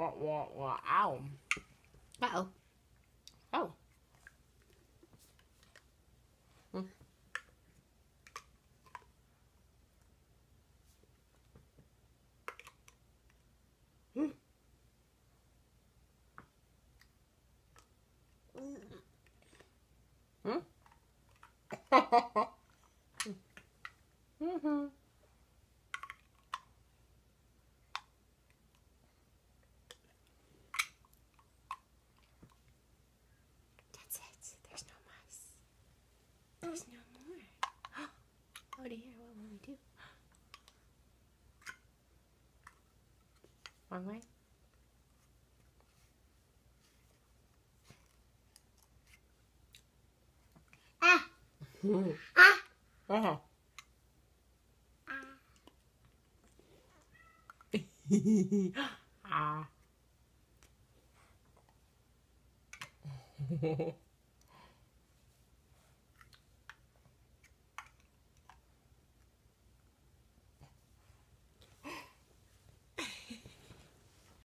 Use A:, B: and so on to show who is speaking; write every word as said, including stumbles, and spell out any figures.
A: wah, wah, wah. Ow. Uh-oh. Oh. Mm. Mm. Mm. Mm-hmm. That's it. There's no mice. There's no more. Oh dear, what will we do? Wrong way?
B: Ah!
A: Ah! Uh-huh. Ah.